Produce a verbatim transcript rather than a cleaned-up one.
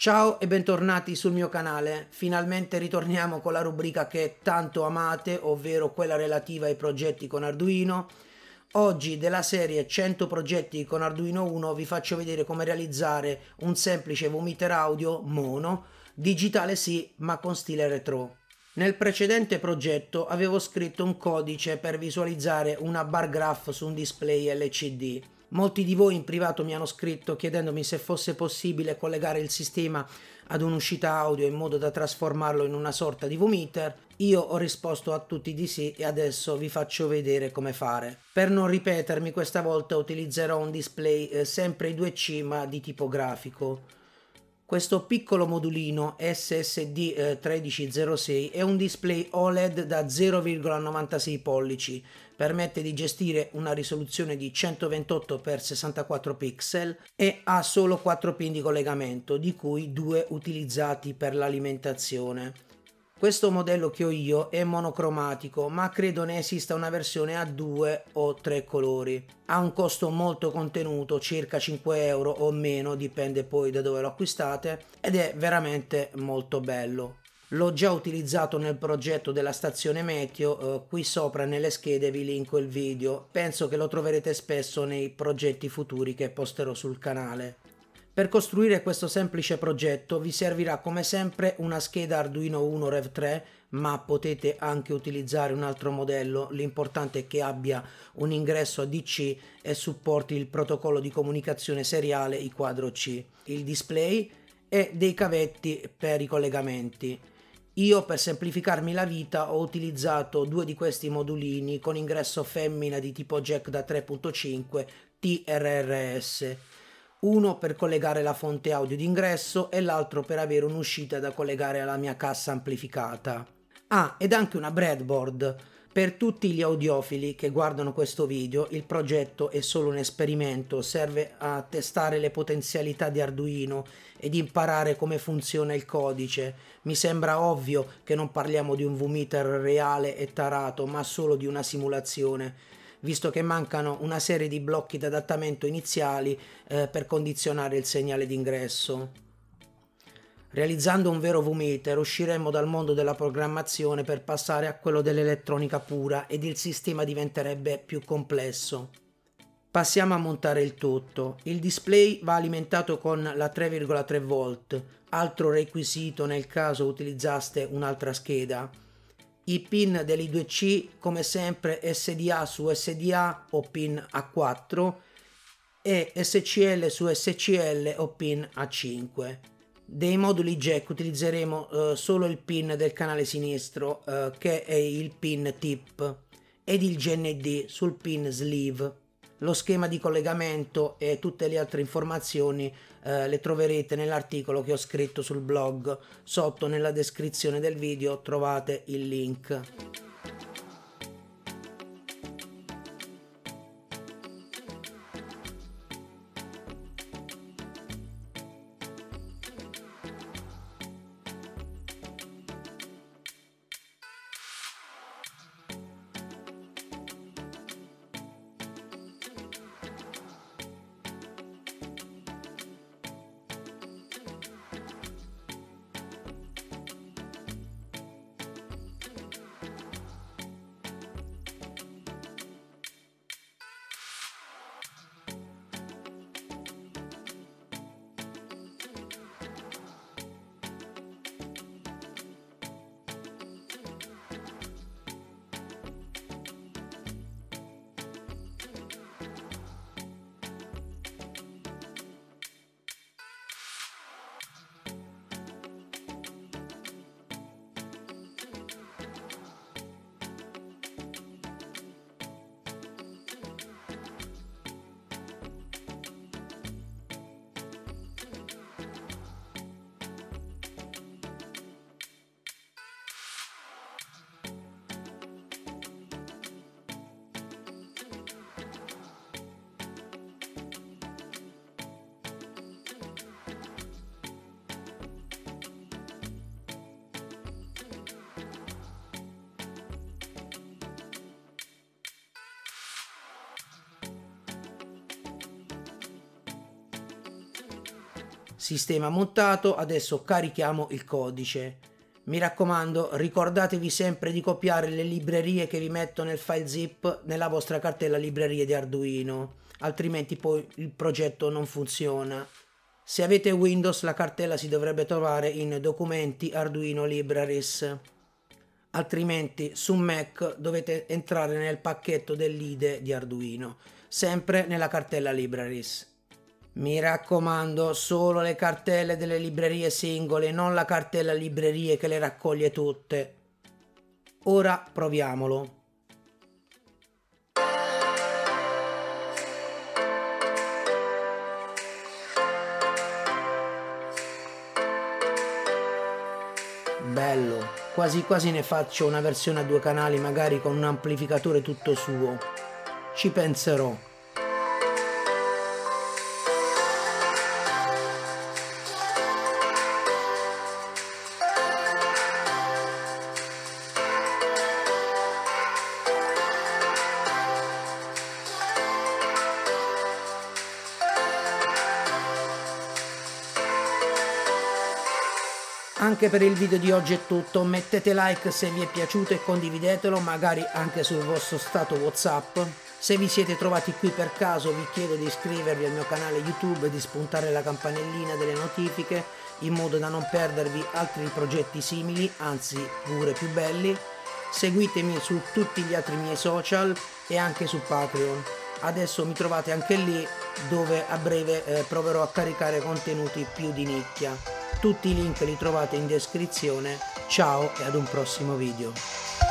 Ciao e bentornati sul mio canale. Finalmente ritorniamo con la rubrica che tanto amate, ovvero quella relativa ai progetti con Arduino. Oggi della serie cento progetti con Arduino Uno vi faccio vedere come realizzare un semplice vomiter audio mono, digitale sì, ma con stile retro. Nel precedente progetto avevo scritto un codice per visualizzare una bar graph su un display L C D. Molti di voi in privato mi hanno scritto chiedendomi se fosse possibile collegare il sistema ad un'uscita audio in modo da trasformarlo in una sorta di vomiter. Io ho risposto a tutti di sì e adesso vi faccio vedere come fare. Per non ripetermi, questa volta utilizzerò un display eh, sempre I due C ma di tipo grafico. Questo piccolo modulino S S D eh, tredici zero sei è un display O L E D da zero virgola novantasei pollici, permette di gestire una risoluzione di centoventotto per sessantaquattro pixel e ha solo quattro pin di collegamento, di cui due utilizzati per l'alimentazione. Questo modello che ho io è monocromatico, ma credo ne esista una versione a due o tre colori. Ha un costo molto contenuto, circa cinque euro o meno, dipende poi da dove lo acquistate, ed è veramente molto bello. L'ho già utilizzato nel progetto della stazione meteo, eh, qui sopra nelle schede vi linko il video, penso che lo troverete spesso nei progetti futuri che posterò sul canale. Per costruire questo semplice progetto vi servirà come sempre una scheda Arduino Uno Rev tre, ma potete anche utilizzare un altro modello, l'importante è che abbia un ingresso A D C e supporti il protocollo di comunicazione seriale I quadro C, il display e dei cavetti per i collegamenti. Io per semplificarmi la vita ho utilizzato due di questi modulini con ingresso femmina di tipo jack da tre punto cinque T R R S. Uno per collegare la fonte audio d'ingresso e l'altro per avere un'uscita da collegare alla mia cassa amplificata. Ah, ed anche una breadboard. Per tutti gli audiofili che guardano questo video, il progetto è solo un esperimento, serve a testare le potenzialità di Arduino ed imparare come funziona il codice. Mi sembra ovvio che non parliamo di un vomiter reale e tarato, ma solo di una simulazione, visto che mancano una serie di blocchi di adattamento iniziali eh, per condizionare il segnale d'ingresso. Realizzando un vero vomiter usciremmo dal mondo della programmazione per passare a quello dell'elettronica pura ed il sistema diventerebbe più complesso. Passiamo a montare il tutto. Il display va alimentato con la tre virgola tre volt, altro requisito nel caso utilizzaste un'altra scheda. I pin dell'I due C come sempre S D A su S D A o pin A quattro e S C L su S C L o pin A cinque. Dei moduli jack utilizzeremo eh, solo il pin del canale sinistro eh, che è il pin tip ed il G N D sul pin sleeve. Lo schema di collegamento e tutte le altre informazioni eh, le troverete nell'articolo che ho scritto sul blog. Sotto nella descrizione del video trovate il link. Sistema montato, adesso carichiamo il codice. Mi raccomando, ricordatevi sempre di copiare le librerie che vi metto nel file zip nella vostra cartella librerie di Arduino, altrimenti poi il progetto non funziona. Se avete Windows, la cartella si dovrebbe trovare in documenti Arduino Libraries, altrimenti su Mac dovete entrare nel pacchetto dell'I D E di Arduino, sempre nella cartella Libraries. Mi raccomando, solo le cartelle delle librerie singole, non la cartella librerie che le raccoglie tutte. Ora proviamolo. Bello, quasi quasi ne faccio una versione a due canali, magari con un amplificatore tutto suo. Ci penserò. Anche per il video di oggi è tutto, mettete like se vi è piaciuto e condividetelo, magari anche sul vostro stato WhatsApp. Se vi siete trovati qui per caso vi chiedo di iscrivervi al mio canale YouTube e di spuntare la campanellina delle notifiche in modo da non perdervi altri progetti simili, anzi pure più belli. Seguitemi su tutti gli altri miei social e anche su Patreon. Adesso mi trovate anche lì, dove a breve eh, proverò a caricare contenuti più di nicchia. Tutti i link li trovate in descrizione. Ciao e ad un prossimo video.